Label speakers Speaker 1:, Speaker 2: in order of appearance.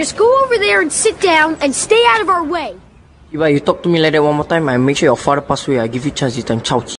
Speaker 1: Just go over there and sit down and stay out of our way.
Speaker 2: If you talk to me like that one more time, I make sure your father pass away. I give you chance this time. Chao.